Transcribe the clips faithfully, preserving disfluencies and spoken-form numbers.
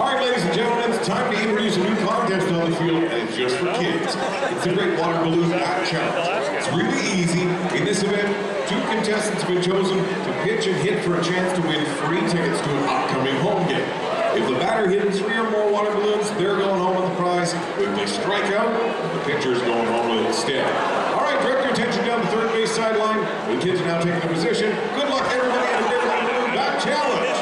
right, ladies and gentlemen, it's time to introduce a new contest on the field, and it's just for kids. It's the Great Water Balloon Bat Challenge. It's really easy. In this event, two contestants have been chosen to pitch and hit for a chance to win free tickets to an upcoming home game. If the batter hits three or more water balloons, they're going home with the prize. If they strike out, the pitcher's going home with it instead. All right, direct your attention down the third base sideline. The kids are now taking a position. Good luck, everybody, in the Great Water Balloon Bat Challenge.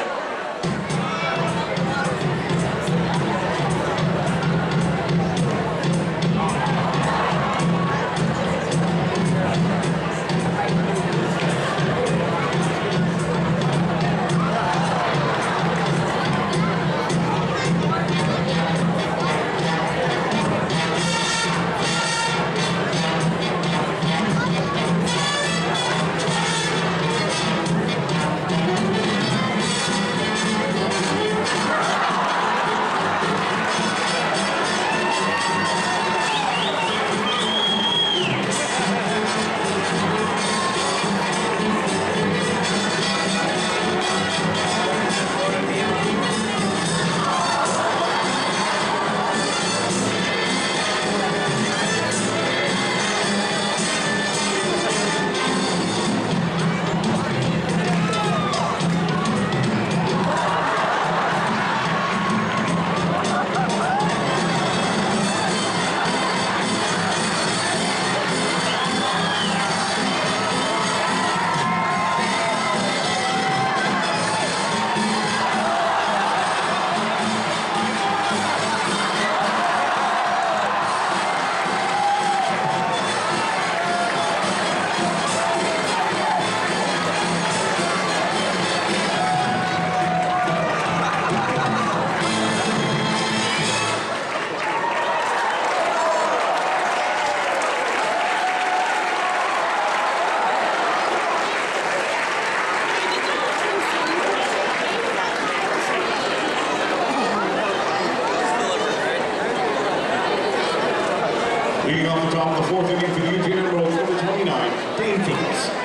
Leading off the top of the fourth inning for the Eugene Emeralds, number twenty-nine, Dane Phillips.